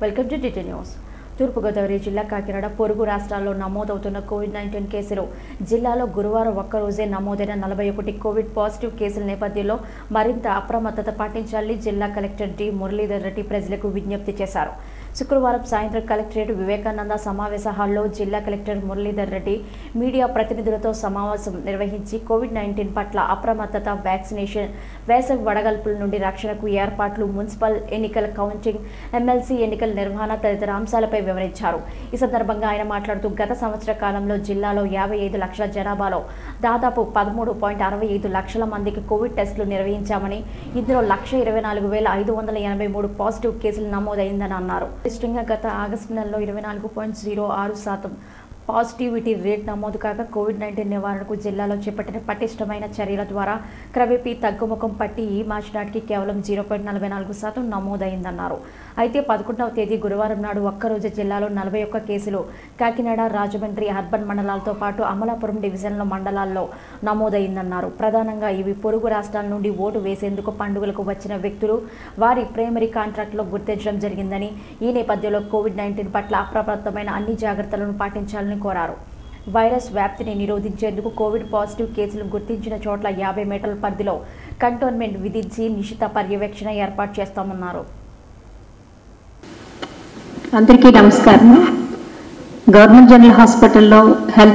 Welcome to DT news. Thurpugodavari జిల్లా కాకినాడ పొరుగు రాష్ట్రాల్లో నమోదవుతున్న కోవిడ్-19 కేసులు జిల్లాలో గురువారం ఒక్కరోజే నమోదైన 41 కోవిడ్ పాజిటివ్ కేసుల నేపథ్యంలో మరింత అప్రమత్తత పాటించాలని జిల్లా కలెక్టర్ డి మురళీధర్ రెడ్డి ప్రజలకు విజ్ఞప్తి చేశారు. శుక్రవారం సాయంత్రం కలెక్టరేట్ వివేకానంద సమావేశ హాల్లో జిల్లా కలెక్టర్ మురళీధర్ రెడ్డి మీడియా ప్రతినిధులతో సమావేశం నిర్వహించి కోవిడ్-19 పట్ల అప్రమత్తత, వ్యాక్సినేషన్, వేసవి వడగల్పుల నుండి రక్షణకు ఏర్పాట్లు, మున్సిపల్ ఎన్నికల కౌంటింగ్, ఎమ్మెల్సీ ఎన్నికల నిర్వహణ తదితర అంశాలపై వివరించారు. ఈ సందర్భంగా ఆయన మాట్లాడుతూ గత సంవత్సర కాలంలో జిల్లాలో 55 లక్షల జనాభాలో దాదాపు 13.65 లక్షల మందికి కోవిడ్ టెస్టులు నిర్వహించామని, ఇందులో 1,24,583 పాజిటివ్ కేసులు నమోదైందని అన్నారు. గరిష్టంగా గత ఆగస్టు నెలలో 24.06% పాజిటివిటీ రేట్ నమోదు కాగా కోవిడ్-19 నివారణకు జిల్లాలో చేపట్టిన పటిష్టమైన చర్యల ద్వారా క్రమేపీ తగ్గుముఖం పట్టి ఈ మార్చి నాటికి కేవలం 0.44% నమోదైందన్నారు. అయితే 11వ తేదీ గురువారం నాడు ఒక్కరోజు జిల్లాలో 41 కేసులు కాకినాడ, రాజమండ్రి అర్బన్ మండలాలతో పాటు అమలాపురం డివిజన్ల మండలాల్లో నమోదైందన్నారు. ప్రధానంగా ఇవి పొరుగు రాష్ట్రాల నుండి ఓటు వేసేందుకు పండుగలకు వచ్చిన వ్యక్తులు, వారి ప్రైమరీ కాంట్రాక్ట్లో గుర్తించడం జరిగిందని, ఈ నేపథ్యంలో కోవిడ్-19 పట్ల అప్రమత్తమైన అన్ని జాగ్రత్తలను పాటించాలని కోరారు. వైరస్ వ్యాప్తిని నిరోధించేందుకు కోవిడ్ పాజిటివ్ కేసులు గుర్తించిన చోట్ల 50 మీటర్ల పరిధిలో కంటోన్మెంట్ విధించి నిశిత పర్యవేక్షణ ఏర్పాటు చేస్తామన్నారు. అందరికీ నమస్కారం. గవర్నమెంట్ జనరల్ హాస్పిటల్లో హెల్త్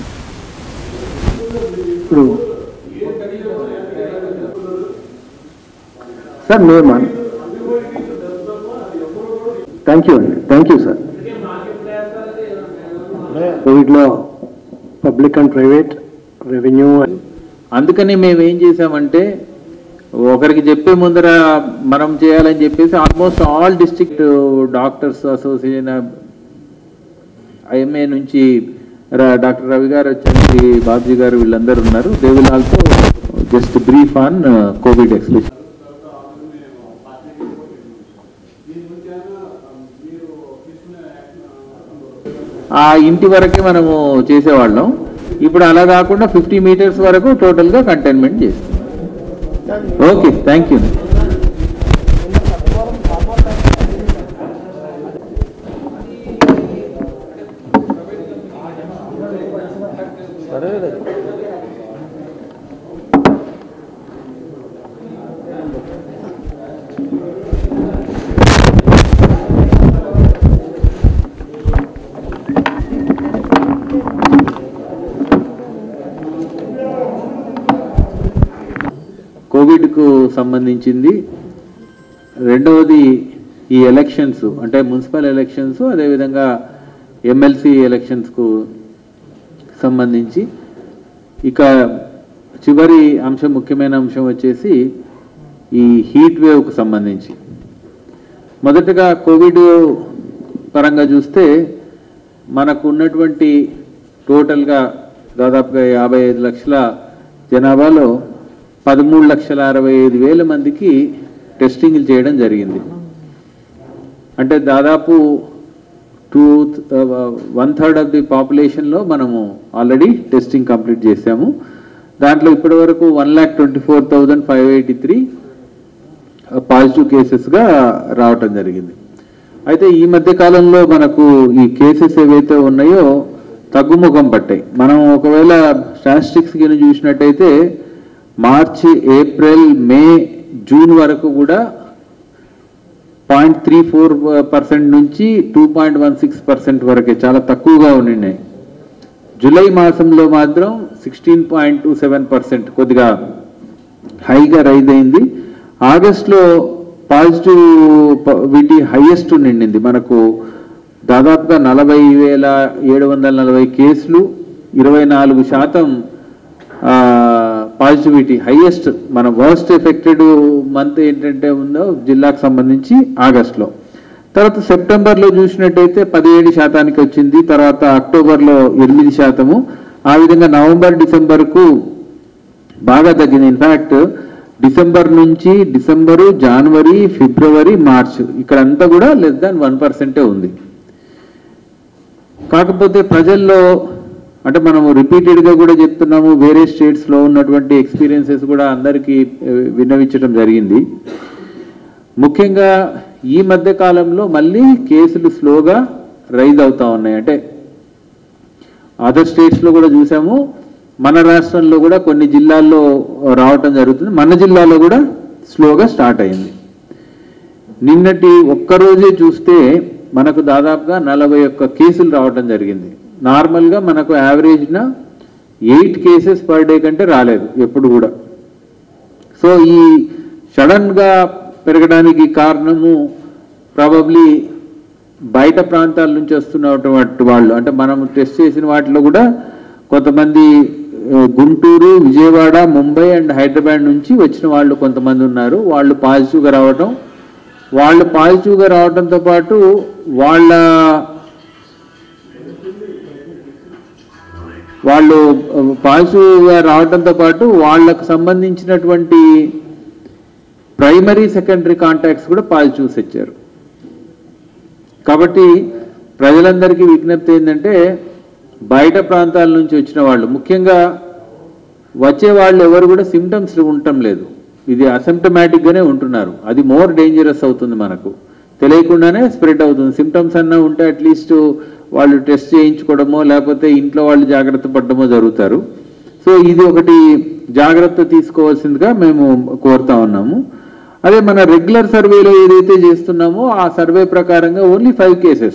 సార్ మేమన్ థ్యాంక్ యూ సార్. కోవిడ్లో పబ్లిక్ అండ్ ప్రైవేట్ రెవెన్యూ అందుకని మేము ఏం చేసామంటే ఒకరికి చెప్పే ముందర మనం చేయాలని చెప్పేసి almost all district doctors association IMA నుంచి డాక్టర్ రవి గారు వచ్చి బాబ్జీ గారు వీళ్ళందరూ ఉన్నారు. They will also just brief on covid explanation. ఆ ఇంటి వరకే మనము చేసేవాళ్ళం. ఇప్పుడు అలా కాకుండా 50 మీటర్స్ వరకు టోటల్గా కంటైన్మెంట్ చేస్తాం. Okay, thank you. కోవిడ్కు సంబంధించింది రెండవది ఈ ఎలక్షన్స్, అంటే మున్సిపల్ ఎలక్షన్స్, అదేవిధంగా ఎమ్మెల్సీ ఎలక్షన్స్కు సంబంధించి ఇక చివరి అంశం, ముఖ్యమైన అంశం వచ్చేసి ఈ హీట్ వేవ్కు సంబంధించి. మొదటగా కోవిడ్ పరంగా చూస్తే మనకు ఉన్నటువంటి టోటల్గా దాదాపుగా 55 లక్షల జనాభాలో 13,65,000 మందికి టెస్టింగ్లు చేయడం జరిగింది. అంటే దాదాపు 1/3 ఆఫ్ ది పాపులేషన్లో మనము ఆల్రెడీ టెస్టింగ్ కంప్లీట్ చేసాము. దాంట్లో ఇప్పటి వరకు 1,24,583 పాజిటివ్ కేసెస్గా రావటం జరిగింది. అయితే ఈ మధ్య కాలంలో మనకు ఈ కేసెస్ ఏవైతే ఉన్నాయో తగ్గుముఖం పట్టాయి. మనం ఒకవేళ స్టాటిస్టిక్స్ కింద చూసినట్టయితే మార్చి, ఏప్రిల్, మే, జూన్ వరకు కూడా 0.34% నుంచి 2.16% వరకే, చాలా తక్కువగా ఉన్నాయి. జూలై మాసంలో మాత్రం 16.27% కొద్దిగా హైగా రైజ్ అయింది. ఆగస్టులో పాజిటివిటీ హైయెస్ట్ నిండింది. మనకు దాదాపుగా 40,740 కేసులు, 24% పాజిటివిటీ హైయెస్ట్. మన వర్స్ట్ ఎఫెక్టెడ్ మంత్ ఏంటంటే ఉందో జిల్లాకు సంబంధించి ఆగస్టులో. తర్వాత సెప్టెంబర్లో చూసినట్టయితే 17% వచ్చింది. తర్వాత అక్టోబర్లో 8%. ఆ విధంగా నవంబర్, డిసెంబర్కు బాగా తగ్గింది. ఇన్ఫ్యాక్ట్ డిసెంబర్ నుంచి డిసెంబరు, జనవరి, ఫిబ్రవరి, మార్చ్ ఇక్కడంతా కూడా <1% ఉంది. కాకపోతే ప్రజల్లో అంటే మనము రిపీటెడ్గా కూడా చెప్తున్నాము, వేరే స్టేట్స్లో ఉన్నటువంటి ఎక్స్పీరియన్సెస్ కూడా అందరికీ విన్నవించడం జరిగింది. ముఖ్యంగా ఈ మధ్య కాలంలో మళ్ళీ కేసులు స్లోగా రైజ్ అవుతా ఉన్నాయి. అంటే అదర్ స్టేట్స్లో కూడా చూసాము, మన రాష్ట్రంలో కూడా కొన్ని జిల్లాల్లో రావటం జరుగుతుంది. మన జిల్లాలో కూడా స్లోగా స్టార్ట్ అయింది. నిన్నటి ఒక్కరోజే చూస్తే మనకు దాదాపుగా 41 కేసులు రావటం జరిగింది. నార్మల్గా మనకు యావరేజ్న 8 కేసెస్ పర్ డే కంటే రాలేదు ఎప్పుడు కూడా. సో ఈ సడన్గా పెరగడానికి కారణము ప్రాబబ్లీ బయట ప్రాంతాల నుంచి వస్తున్నటువంటి వాళ్ళు, అంటే మనం టెస్ట్ చేసిన వాటిలో కూడా కొంతమంది గుంటూరు, విజయవాడ, ముంబై అండ్ హైదరాబాద్ నుంచి వచ్చిన వాళ్ళు కొంతమంది ఉన్నారు. వాళ్ళు పాజిటివ్గా రావడంతో పాటు వాళ్ళు పాజిటివ్గా రావడంతో పాటు వాళ్ళకు సంబంధించినటువంటి ప్రైమరీ సెకండరీ కాంటాక్ట్స్ కూడా పాజిటివ్స్ ఇచ్చారు. కాబట్టి ప్రజలందరికీ విజ్ఞప్తి ఏంటంటే, బయట ప్రాంతాల నుంచి వచ్చిన వాళ్ళు, ముఖ్యంగా వచ్చే వాళ్ళు ఎవరు కూడా సిమ్టమ్స్ ఉండటం లేదు, ఇది అసిమ్టమాటిక్గానే ఉంటున్నారు. అది మోర్ డేంజరస్ అవుతుంది, మనకు తెలియకుండానే స్ప్రెడ్ అవుతుంది. సిమ్టమ్స్ అన్నా ఉంటే అట్లీస్ట్ వాళ్ళు టెస్ట్ చేయించుకోవడమో లేకపోతే ఇంట్లో వాళ్ళు జాగ్రత్త పడడమో జరుగుతారు. సో ఇది ఒకటి జాగ్రత్త తీసుకోవాల్సిందిగా మేము కోరుతా ఉన్నాము. అదే మన రెగ్యులర్ సర్వేలో ఏదైతే చేస్తున్నామో ఆ సర్వే ప్రకారంగా ఓన్లీ 5 కేసెస్,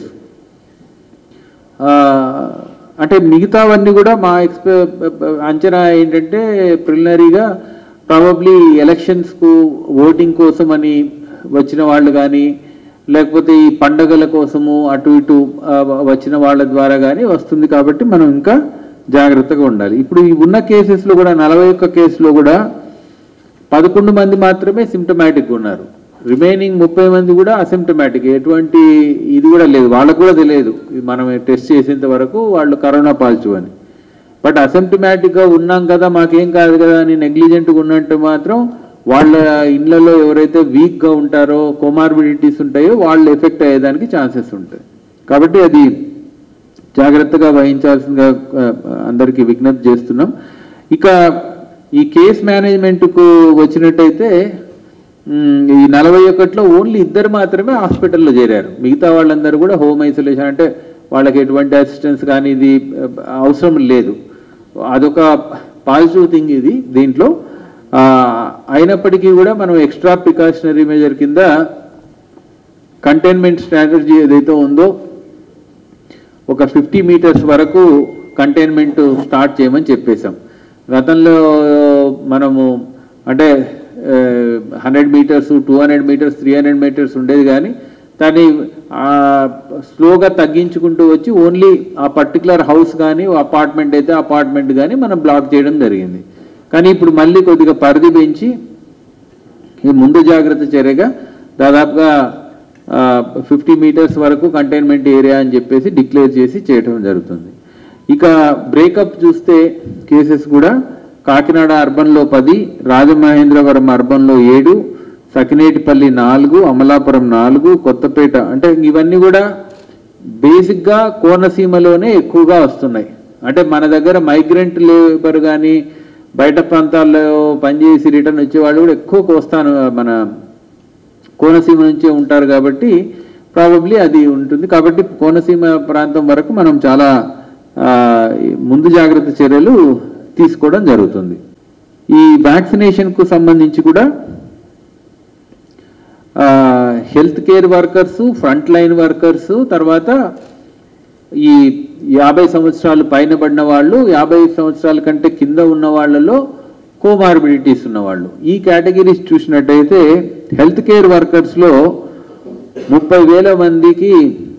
అంటే మిగతావన్నీ కూడా మా అంచనా ఏంటంటే ప్రిలిమినరీగా ప్రాబబ్లీ ఎలక్షన్స్కు ఓటింగ్ కోసం అని వచ్చిన వాళ్ళు కానీ లేకపోతే ఈ పండగల కోసము అటు ఇటు వచ్చిన వాళ్ళ ద్వారా కానీ వస్తుంది. కాబట్టి మనం ఇంకా జాగ్రత్తగా ఉండాలి. ఇప్పుడు ఈ ఉన్న కేసెస్లో కూడా 41 కేసులో కూడా 11 మంది మాత్రమే సిమ్టమాటిక్ ఉన్నారు. రిమైనింగ్ 30 మంది కూడా అసిమ్టమాటిక్, ఎటువంటి ఇది కూడా లేదు, వాళ్ళకు కూడా తెలియదు మనం టెస్ట్ చేసేంత వరకు వాళ్ళు కరోనా పాజిటివ్ అని. బట్ అసిమ్టమాటిక్గా ఉన్నాం కదా, మాకేం కాదు కదా అని నెగ్లిజెంట్గా ఉన్నట్టు మాత్రం వాళ్ళ ఇళ్లలో ఎవరైతే వీక్గా ఉంటారో, కోమార్బిడిటీస్ ఉంటాయో వాళ్ళు ఎఫెక్ట్ అయ్యేదానికి ఛాన్సెస్ ఉంటాయి. కాబట్టి అది జాగ్రత్తగా వహించాల్సిందిగా అందరికీ విజ్ఞప్తి చేస్తున్నాం. ఇక ఈ కేస్ మేనేజ్మెంట్కు వచ్చినట్టయితే ఈ 41లో ఓన్లీ 2 మాత్రమే హాస్పిటల్లో చేరారు. మిగతా వాళ్ళందరూ కూడా హోమ్ ఐసోలేషన్, అంటే వాళ్ళకి ఎటువంటి అసిస్టెన్స్ కానీ ఇది అవసరం లేదు. అదొక పాజిటివ్ థింగ్ ఇది దీంట్లో. అయినప్పటికీ కూడా మనం ఎక్స్ట్రా ప్రికాషనరీ మెజర్ కింద కంటైన్మెంట్ స్ట్రాటజీ ఏదైతే ఉందో ఒక 50 మీటర్స్ వరకు కంటైన్మెంట్ స్టార్ట్ చేయమని చెప్పేశాం. గతంలో మనము అంటే 100 మీటర్స్, 200 మీటర్స్, 300 మీటర్స్ ఉండేది, కానీ దాన్ని స్లోగా తగ్గించుకుంటూ వచ్చి ఓన్లీ ఆ పర్టికులర్ హౌస్ కానీ అపార్ట్మెంట్ అయితే అపార్ట్మెంట్ కానీ మనం బ్లాక్ చేయడం జరిగింది. కానీ ఇప్పుడు మళ్ళీ కొద్దిగా పరిధి పెంచి ఈ ముందు జాగ్రత్త చర్యగా దాదాపుగా 50 మీటర్స్ వరకు కంటైన్మెంట్ ఏరియా అని చెప్పేసి డిక్లేర్ చేసి చేయడం జరుగుతుంది. ఇక బ్రేకప్ చూస్తే కేసెస్ కూడా కాకినాడ అర్బన్లో 10, రాజమహేంద్రవరం అర్బన్లో 7, సకినేటిపల్లి 4, అమలాపురం 4, కొత్తపేట, అంటే ఇవన్నీ కూడా బేసిక్గా కోనసీమలోనే ఎక్కువగా వస్తున్నాయి. అంటే మన దగ్గర మైగ్రెంట్ లేబర్ కానీ బయట ప్రాంతాల్లో పనిచేసి రిటర్న్ వచ్చేవాళ్ళు కూడా ఎక్కువ వస్తాను మన కోనసీమ నుంచే ఉంటారు. కాబట్టి ప్రాబబ్లీ అది ఉంటుంది. కాబట్టి కోనసీమ ప్రాంతం వరకు మనం చాలా ముందు జాగ్రత్త చర్యలు తీసుకోవడం జరుగుతుంది. ఈ వ్యాక్సినేషన్కు సంబంధించి కూడా health care workers, front line workers, తర్వాత ఈ 50 సంవత్సరాలు పైన పడిన వాళ్ళు, 50 సంవత్సరాల కంటే కింద ఉన్న వాళ్ళలో కోమార్బిడిటీస్ ఉన్నవాళ్ళు, ఈ కేటగిరీస్ చూసినట్టయితే హెల్త్ కేర్ వర్కర్స్లో 30,000 మందికి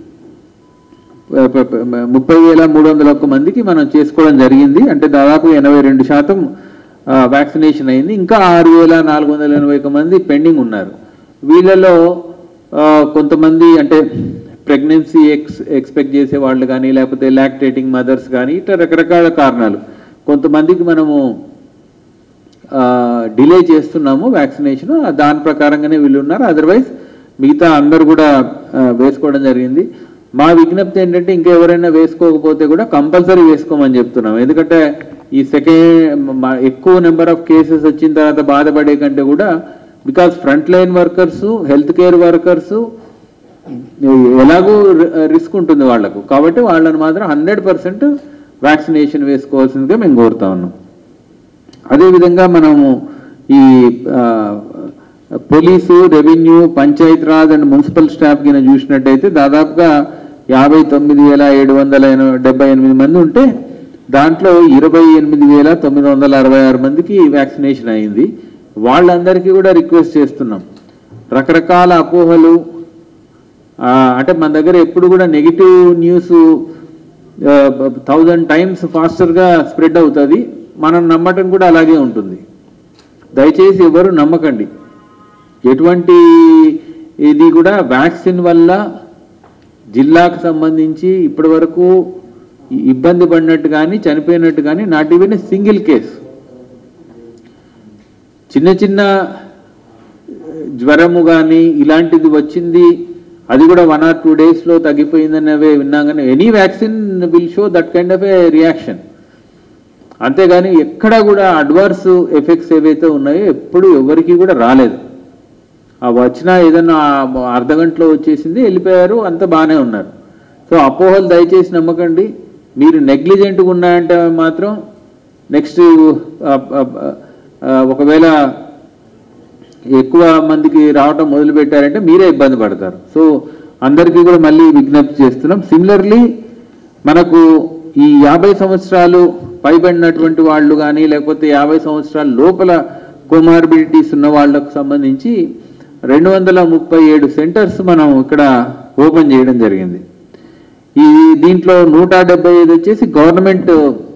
30,301 మందికి మనం చేసుకోవడం జరిగింది. అంటే దాదాపు 82% వ్యాక్సినేషన్ అయింది. ఇంకా 6,481 మంది పెండింగ్ ఉన్నారు. వీళ్ళలో కొంతమంది అంటే ప్రెగ్నెన్సీ ఎక్స్పెక్ట్ చేసే వాళ్ళు కానీ లేకపోతే లాక్టేటింగ్ మదర్స్ కానీ ఇట్లా రకరకాల కారణాలు కొంతమందికి మనము డిలే చేస్తున్నాము వ్యాక్సినేషన్, దాని ప్రకారంగానే వీళ్ళు ఉన్నారు. అదర్వైజ్ మిగతా అందరూ కూడా వేసుకోవడం జరిగింది. మా విజ్ఞప్తి ఏంటంటే ఇంకా ఎవరైనా వేసుకోకపోతే కూడా కంపల్సరీ వేసుకోమని చెప్తున్నాం. ఎందుకంటే ఈ ఎక్కువ నెంబర్ ఆఫ్ కేసెస్ వచ్చిన తర్వాత బాధపడే కంటే కూడా, because front line workers, health care workers, ఎలాగూ రిస్క్ ఉంటుంది వాళ్లకు, కాబట్టి వాళ్ళని మాత్రం 100% వ్యాక్సినేషన్ వేసుకోవాల్సిందిగా మేము కోరుతా ఉన్నాం. అదేవిధంగా మనము ఈ police, revenue, Panchayati Raj and municipal staff కింద చూసినట్టయితే దాదాపుగా 59,778 మంది ఉంటే దాంట్లో 28,966 మందికి వ్యాక్సినేషన్ అయింది. వాళ్ళందరికీ కూడా రిక్వెస్ట్ చేస్తున్నాం, రకరకాల అపోహలు, అంటే మన దగ్గర ఎప్పుడు కూడా నెగిటివ్ న్యూస్ 1000 times ఫాస్టర్గా స్ప్రెడ్ అవుతుంది, మనం నమ్మటం కూడా అలాగే ఉంటుంది. దయచేసి ఎవరు నమ్మకండి. ఎటువంటి ఇది కూడా వ్యాక్సిన్ వల్ల జిల్లాకు సంబంధించి ఇప్పటి వరకు ఇబ్బంది పడినట్టు కానీ చనిపోయినట్టు కానీ not even a single case. చిన్న చిన్న జ్వరము కానీ ఇలాంటిది వచ్చింది, అది కూడా 1 or 2 daysలో తగ్గిపోయిందనేవే విన్నాం. కానీ any vaccine will show that kind of a reaction. అంతేగాని ఎక్కడా కూడా అడ్వర్స్ ఎఫెక్ట్స్ ఏవైతే ఉన్నాయో ఎప్పుడు ఎవరికి కూడా రాలేదు. వచ్చినా ఏదన్నా అర్ధగంటలో వచ్చేసింది, వెళ్ళిపోయారు, అంత బాగానే ఉన్నారు. సో అపోహలు దయచేసి నమ్మకండి. మీరు నెగ్లిజెంట్గా ఉన్నాయంటే మాత్రం నెక్స్ట్ ఒకవేళ ఎక్కువ మందికి రావటం మొదలు పెట్టారంటే మీరే ఇబ్బంది పడతారు. సో అందరికీ కూడా మళ్ళీ విజ్ఞప్తి చేస్తున్నాం. సిమిలర్లీ మనకు ఈ 50 సంవత్సరాలు పైబడినటువంటి వాళ్ళు కానీ లేకపోతే 50 సంవత్సరాల లోపల కోమార్బిడిటీస్ ఉన్న వాళ్ళకు సంబంధించి 237 సెంటర్స్ మనం ఇక్కడ ఓపెన్ చేయడం జరిగింది. దీంట్లో 175 వచ్చేసి గవర్నమెంట్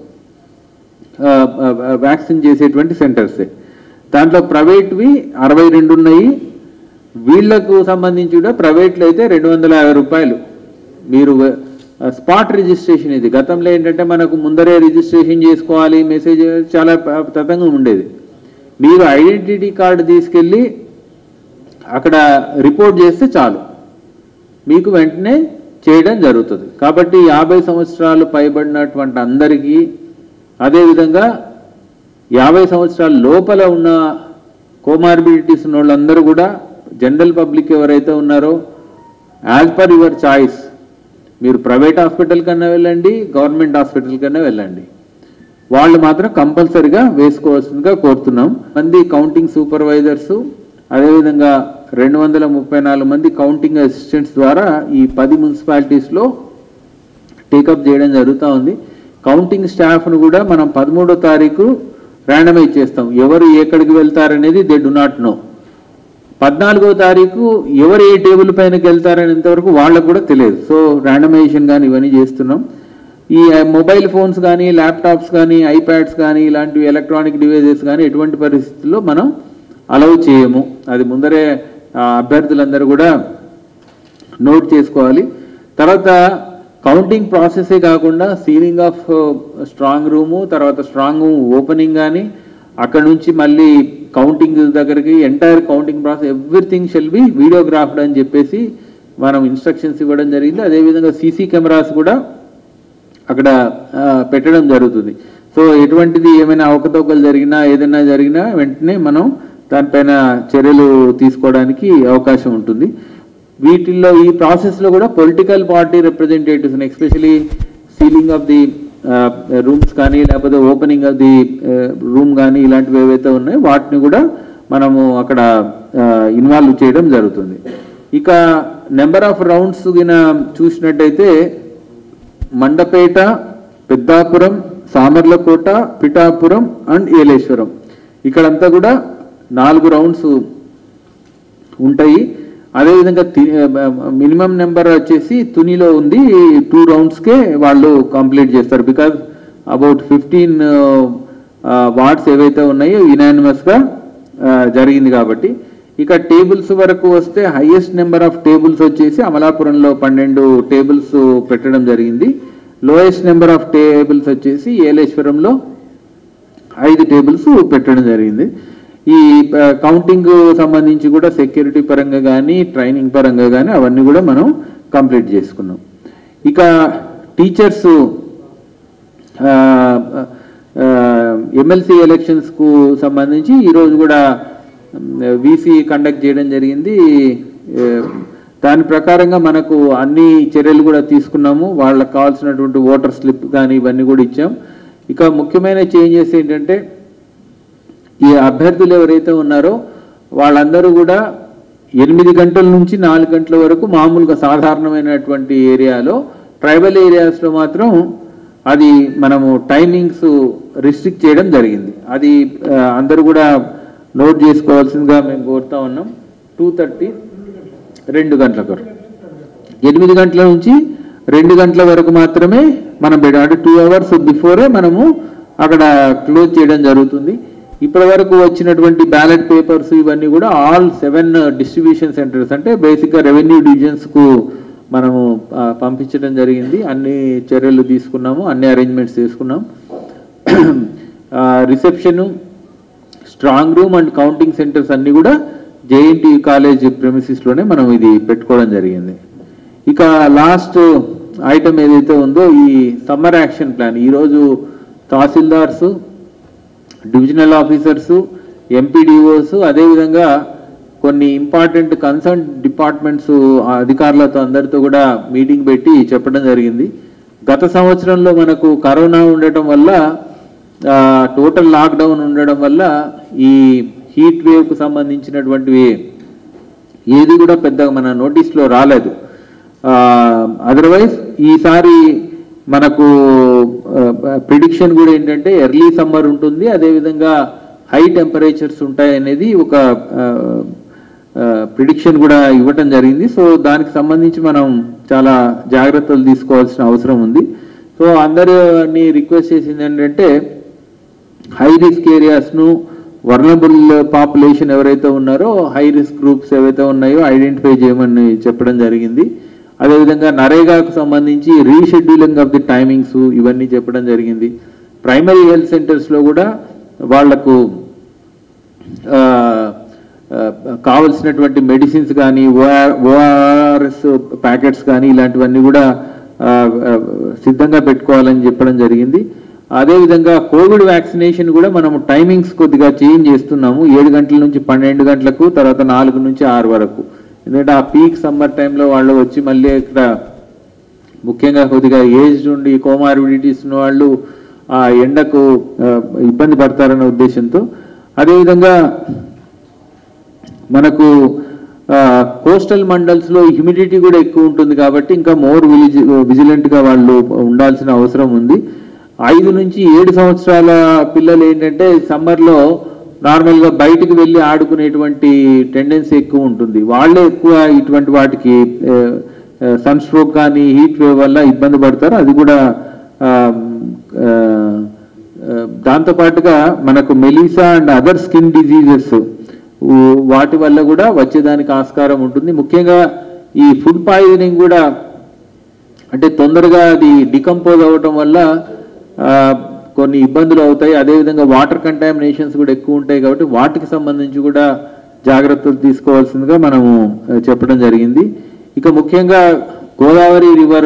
వ్యాక్సిన్ చేసేటువంటి సెంటర్సే. దాంట్లో ప్రైవేట్వి 62 ఉన్నాయి. వీళ్లకు సంబంధించి కూడా ప్రైవేట్లో అయితే 250 రూపాయలు. మీరు స్పాట్ రిజిస్ట్రేషన్, ఇది గతంలో ఏంటంటే మనకు ముందరే రిజిస్ట్రేషన్ చేసుకోవాలి, మెసేజ్ చాలా తతంగం ఉండేది. మీరు ఐడెంటిటీ కార్డు తీసుకెళ్ళి అక్కడ రిపోర్ట్ చేస్తే చాలు, మీకు వెంటనే చేయడం జరుగుతుంది. కాబట్టి 50 సంవత్సరాలు పైబడినటువంటి అందరికీ, అదేవిధంగా 50 సంవత్సరాల లోపల ఉన్న కోమార్బిడిటీస్ ఉన్న వాళ్ళందరూ కూడా, జనరల్ పబ్లిక్ ఎవరైతే ఉన్నారో యాజ్ పర్ యువర్ చాయిస్, మీరు ప్రైవేట్ హాస్పిటల్ కన్నా వెళ్ళండి, గవర్నమెంట్ హాస్పిటల్ కన్నా వెళ్ళండి, వాళ్ళు మాత్రం కంపల్సరిగా వేసుకోవాల్సిందిగా కోరుతున్నాం. మంది కౌంటింగ్ సూపర్వైజర్సు, అదేవిధంగా 234 మంది కౌంటింగ్ అసిస్టెంట్స్ ద్వారా ఈ 10 మున్సిపాలిటీస్లో టేకప్ చేయడం జరుగుతూ ఉంది. కౌంటింగ్ స్టాఫ్ను కూడా మనం 13వ తారీఖు ర్యాండమైజ్ చేస్తాం. ఎవరు ఎక్కడికి వెళ్తారనేది దే డు నాట్ నో. 14వ తారీఖు ఎవరు ఏ టేబుల్ పైనకి వెళ్తారనేంతవరకు వాళ్ళకు కూడా తెలియదు. సో ర్యాండమైజేషన్ కానీ ఇవన్నీ చేస్తున్నాం. ఈ మొబైల్ ఫోన్స్ కానీ, ల్యాప్టాప్స్ కానీ, ఐప్యాడ్స్ కానీ, ఇలాంటివి ఎలక్ట్రానిక్ డివైజెస్ కానీ ఎటువంటి పరిస్థితుల్లో మనం అలౌ చేయము. అది ముందరే అభ్యర్థులందరూ కూడా నోట్ చేసుకోవాలి. తర్వాత కౌంటింగ్ ప్రాసెసే కాకుండా సీలింగ్ ఆఫ్ స్ట్రాంగ్ రూము, తర్వాత స్ట్రాంగ్ రూమ్ ఓపెనింగ్ కానీ, అక్కడ నుంచి మళ్ళీ కౌంటింగ్ దగ్గరికి entire counting process everything shall be videographed అని చెప్పేసి మనం ఇన్స్ట్రక్షన్స్ ఇవ్వడం జరిగింది. అదేవిధంగా సీసీ కెమెరాస్ కూడా అక్కడ పెట్టడం జరుగుతుంది. సో ఎటువంటిది ఏమైనా అవకతవకలు జరిగినా, ఏదైనా జరిగినా వెంటనే మనం దానిపైన చర్యలు తీసుకోవడానికి అవకాశం ఉంటుంది. వీటిల్లో ఈ ప్రాసెస్లో కూడా political party representatives, especially sealing of the rooms కానీ, లేకపోతే ఓపెనింగ్ ఆఫ్ ది రూమ్ కానీ, ఇలాంటివి ఏవైతే ఉన్నాయో వాటిని కూడా మనము అక్కడ ఇన్వాల్వ్ చేయడం జరుగుతుంది. ఇక నెంబర్ ఆఫ్ రౌండ్స్ గిన చూసినట్టయితే మండపేట, పెద్దాపురం, సామర్లకోట, పిఠాపురం అండ్ ఏలేశ్వరం, ఇక్కడంతా కూడా 4 రౌండ్స్ ఉంటాయి. అదేవిధంగా మినిమం నెంబర్ వచ్చేసి తునిలో ఉంది, 2 రౌండ్స్కే వాళ్ళు కంప్లీట్ చేస్తారు. బికాజ్ అబౌట్ 15 వార్డ్స్ ఏవైతే ఉన్నాయో యునానిమస్గా జరిగింది కాబట్టి. ఇక టేబుల్స్ వరకు వస్తే హైయెస్ట్ నెంబర్ ఆఫ్ టేబుల్స్ వచ్చేసి అమలాపురంలో 12 టేబుల్స్ పెట్టడం జరిగింది. లోయెస్ట్ నెంబర్ ఆఫ్ టేబుల్స్ వచ్చేసి ఏలేశ్వరంలో 5 టేబుల్స్ పెట్టడం జరిగింది. ఈ కౌంటింగ్ సంబంధించి కూడా సెక్యూరిటీ పరంగా కానీ, ట్రైనింగ్ పరంగా కానీ అవన్నీ కూడా మనం కంప్లీట్ చేసుకున్నాం. ఇక టీచర్స్ ఎమ్మెల్సీ ఎలక్షన్స్కు సంబంధించి ఈరోజు కూడా వీసీ కండక్ట్ చేయడం జరిగింది. దాని ప్రకారంగా మనకు అన్ని చర్యలు కూడా తీసుకున్నాము. వాళ్ళకి కావాల్సినటువంటి ఓటర్ స్లిప్ కానీ ఇవన్నీ కూడా ఇచ్చాం. ఇక ముఖ్యమైన చేంజెస్ ఏంటంటే ఈ అభ్యర్థులు ఎవరైతే ఉన్నారో వాళ్ళందరూ కూడా 8 గంటల నుంచి 4 గంటల వరకు మామూలుగా సాధారణమైనటువంటి ఏరియాలో, ట్రైబల్ ఏరియాస్లో మాత్రం అది మనము టైమింగ్స్ రిస్ట్రిక్ట్ చేయడం జరిగింది. అది అందరూ కూడా నోట్ చేసుకోవాల్సిందిగా మేము కోరుతా ఉన్నాం. 2:30 2 గంటల వరకు, 8 గంటల నుంచి 2 గంటల వరకు మాత్రమే మనం పెట్టాం. అంటే 2 అవర్స్ బిఫోరే మనము అక్కడ క్లోజ్ చేయడం జరుగుతుంది. ఇప్పటి వరకు వచ్చినటువంటి బ్యాలెట్ పేపర్స్ ఇవన్నీ కూడా ఆల్ 7 డిస్ట్రిబ్యూషన్ సెంటర్స్, అంటే బేసిక్గా రెవెన్యూ డివిజన్స్కు మనము పంపించడం జరిగింది. అన్ని చర్యలు తీసుకున్నాము, అన్ని అరేంజ్మెంట్స్ చేసుకున్నాం. Reception, strong room and counting centers అన్నీ కూడా జేఎన్టీ కాలేజ్ ప్రెమిసిస్లోనే మనం ఇది పెట్టుకోవడం జరిగింది. ఇక లాస్ట్ ఐటమ్ ఏదైతే ఉందో ఈ సమ్మర్ యాక్షన్ ప్లాన్, ఈరోజు తహసీల్దార్సు, డివిజనల్ ఆఫీసర్సు, ఎంపీడీఓస్, అదేవిధంగా కొన్ని ఇంపార్టెంట్ కన్సర్న్ డిపార్ట్మెంట్స్ అధికారులతో అందరితో కూడా మీటింగ్ పెట్టి చెప్పడం జరిగింది. గత సంవత్సరంలో మనకు కరోనా ఉండటం వల్ల, టోటల్ లాక్డౌన్ ఉండడం వల్ల ఈ హీట్ వేవ్కు సంబంధించినటువంటివి ఏది కూడా పెద్దగా మన నోటీస్లో రాలేదు. అదర్వైజ్ ఈసారి మనకు ప్రిడిక్షన్ కూడా ఏంటంటే ఎర్లీ సమ్మర్ ఉంటుంది, అదేవిధంగా హై టెంపరేచర్స్ ఉంటాయి అనేది ఒక ప్రిడిక్షన్ కూడా ఇవ్వటం జరిగింది. సో దానికి సంబంధించి మనం చాలా జాగ్రత్తలు తీసుకోవాల్సిన అవసరం ఉంది. సో అందరినీ రిక్వెస్ట్ చేసింది ఏంటంటే హై రిస్క్ ఏరియాస్ను, వల్నరబుల్ పాపులేషన్ ఎవరైతే ఉన్నారో, హై రిస్క్ గ్రూప్స్ ఏవైతే ఉన్నాయో ఐడెంటిఫై చేయమని చెప్పడం జరిగింది. అదేవిధంగా నరేగాకు సంబంధించి రీషెడ్యూలింగ్ ఆఫ్ ది టైమింగ్స్ ఇవన్నీ చెప్పడం జరిగింది. ప్రైమరీ హెల్త్ సెంటర్స్లో కూడా వాళ్లకు కావలసినటువంటి మెడిసిన్స్ కానీ, ఓఆర్ఎస్ ప్యాకెట్స్ కానీ ఇలాంటివన్నీ కూడా సిద్ధంగా పెట్టుకోవాలని చెప్పడం జరిగింది. అదేవిధంగా కోవిడ్ వ్యాక్సినేషన్ కూడా మనము టైమింగ్స్ కొద్దిగా చేంజ్ చేస్తున్నాము. 7 గంటల నుంచి 12 గంటలకు, తర్వాత 4 నుంచి 6 వరకు. ఎందుకంటే ఆ పీక్ సమ్మర్ టైంలో వాళ్ళు వచ్చి మళ్ళీ ఇక్కడ ముఖ్యంగా కొద్దిగా ఏజ్ నుండి కోమార్బిడిటీస్ ఉన్న వాళ్ళు ఆ ఎండకు ఇబ్బంది పడతారనే ఉద్దేశంతో. అదేవిధంగా మనకు కోస్టల్ మండల్స్లో హ్యూమిడిటీ కూడా ఎక్కువ ఉంటుంది కాబట్టి ఇంకా మోర్ విజిలెంట్గా వాళ్ళు ఉండాల్సిన అవసరం ఉంది. 5 నుంచి 7 సంవత్సరాల పిల్లలు ఏంటంటే సమ్మర్లో నార్మల్గా బయటికి వెళ్ళి ఆడుకునేటువంటి టెండెన్సీ ఎక్కువ ఉంటుంది. వాళ్ళే ఎక్కువ ఇటువంటి వాటికి సన్ స్ట్రోక్ కానీ హీట్ వేవ్ వల్ల ఇబ్బంది పడతారు. అది కూడా దాంతోపాటుగా మనకు మెలీసా అండ్ అదర్ స్కిన్ డిజీజెస్ వాటి వల్ల కూడా వచ్చేదానికి ఆస్కారం ఉంటుంది. ముఖ్యంగా ఈ ఫుడ్ పాయిజనింగ్ కూడా అంటే తొందరగా అది డికంపోజ్ అవ్వటం వల్ల కొన్ని ఇబ్బందులు అవుతాయి. అదేవిధంగా వాటర్ కంటామినేషన్స్ కూడా ఎక్కువ ఉంటాయి కాబట్టి వాటికి సంబంధించి కూడా జాగ్రత్తలు తీసుకోవాల్సిందిగా మనము చెప్పడం జరిగింది. ఇక ముఖ్యంగా గోదావరి రివర్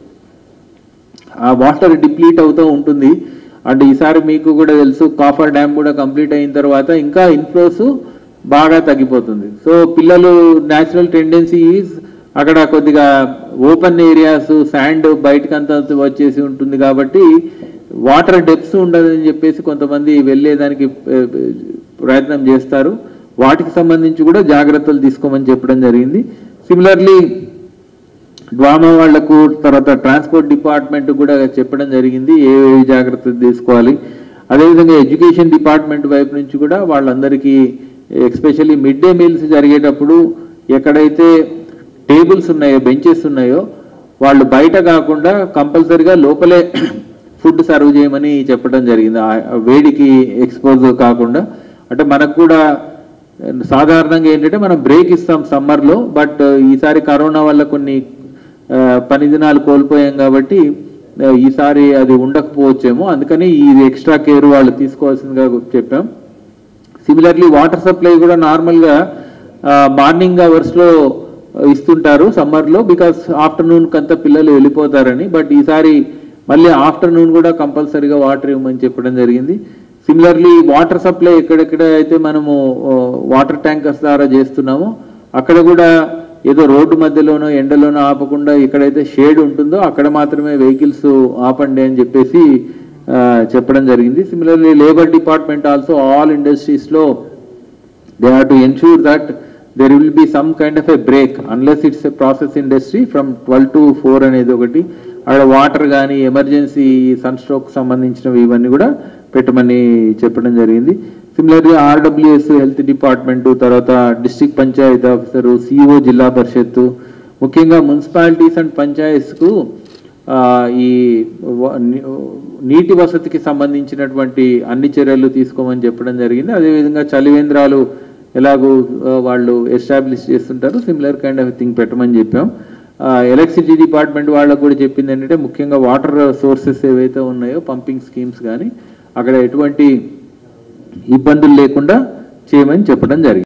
ఆ వాటర్ డిప్లీట్ అవుతూ ఉంటుంది. అంటే ఈసారి మీకు కూడా తెలుసు కాఫర్ డ్యామ్ కూడా కంప్లీట్ అయిన తర్వాత ఇంకా ఇన్ఫ్లోస్ బాగా తగ్గిపోతుంది. సో పిల్లలు న్యాచురల్ టెండెన్సీ ఈజ్ అక్కడ కొద్దిగా ఓపెన్ ఏరియాస్, శాండ్ బయటకంతా వచ్చేసి ఉంటుంది కాబట్టి వాటర్ డెప్స్ ఉండదని చెప్పేసి కొంతమంది వెళ్ళేదానికి ప్రయత్నం చేస్తారు. వాటికి సంబంధించి కూడా జాగ్రత్తలు తీసుకోమని చెప్పడం జరిగింది. సిమిలర్లీ డ్వామా వాళ్లకు, తర్వాత ట్రాన్స్పోర్ట్ డిపార్ట్మెంట్ కూడా చెప్పడం జరిగింది ఏ జాగ్రత్తలు తీసుకోవాలి. అదేవిధంగా ఎడ్యుకేషన్ డిపార్ట్మెంట్ వైపు నుంచి కూడా వాళ్ళందరికీ ఎస్పెషల్లీ మిడ్ డే మీల్స్ జరిగేటప్పుడు ఎక్కడైతే టేబుల్స్ ఉన్నాయో, బెంచెస్ ఉన్నాయో వాళ్ళు బయట కాకుండా కంపల్సరీగా లోపలే ఫుడ్ సర్వ్ చేయమని చెప్పడం జరిగింది. వేడికి ఎక్స్పోజ్ కాకుండా. అంటే మనకు కూడా సాధారణంగా ఏంటంటే మనం బ్రేక్ ఇస్తాం సమ్మర్లో, బట్ ఈసారి కరోనా వల్ల కొన్ని పని దినాలు కోల్పోయాం కాబట్టి ఈసారి అది ఉండకపోవచ్చేమో, అందుకని ఇది ఎక్స్ట్రా కేర్ వాళ్ళు తీసుకోవాల్సిందిగా చెప్పాం. సిమిలర్లీ వాటర్ సప్లై కూడా నార్మల్గా మార్నింగ్ అవర్స్లో ఇస్తుంటారు సమ్మర్లో, బికాస్ ఆఫ్టర్నూన్ కంతా పిల్లలు వెళ్ళిపోతారని. బట్ ఈసారి మళ్ళీ ఆఫ్టర్నూన్ కూడా కంపల్సరీగా వాటర్ ఇవ్వమని చెప్పడం జరిగింది. సిమిలర్లీ వాటర్ సప్లై ఎక్కడెక్కడ అయితే మనము వాటర్ ట్యాంకర్స్ ద్వారా చేస్తున్నామో అక్కడ కూడా ఏదో రోడ్డు మధ్యలోనో ఎండలోనో ఆపకుండా ఎక్కడైతే షేడ్ ఉంటుందో అక్కడ మాత్రమే వెహికల్స్ ఆపండి అని చెప్పేసి చెప్పడం జరిగింది. Similarly labour department also all ఇండస్ట్రీస్లో they have to ensure that there will be some kind of a break unless it's a process industry from 12 to 4 అనేది ఒకటి. అక్కడ వాటర్ కానీ ఎమర్జెన్సీ సన్ స్ట్రోక్ సంబంధించినవి ఇవన్నీ కూడా పెట్టమని చెప్పడం జరిగింది. సిమిలర్లీ ఆర్డబ్ల్యూఎస్ హెల్త్ డిపార్ట్మెంటు, తర్వాత district panchayat officer, CEO Zilla Parishad, ముఖ్యంగా మున్సిపాలిటీస్ అండ్ పంచాయత్స్కు ఈ నీటి వసతికి సంబంధించినటువంటి అన్ని చర్యలు తీసుకోమని చెప్పడం జరిగింది. అదేవిధంగా చలివేంద్రాలు ఎలాగో వాళ్ళు ఎస్టాబ్లిష్ చేస్తుంటారు, సిమిలర్ కైండ్ ఆఫ్ థింగ్ పెట్టమని చెప్పాం. ఎలక్ట్రిసిటీ డిపార్ట్మెంట్ వాళ్ళకు కూడా చెప్పింది ఏంటంటే ముఖ్యంగా వాటర్ సోర్సెస్ ఏవైతే ఉన్నాయో పంపింగ్ స్కీమ్స్ కానీ అక్కడ ఎటువంటి ఇబ్బందులు లేకుండా చేయమని చెప్పడం జరిగింది.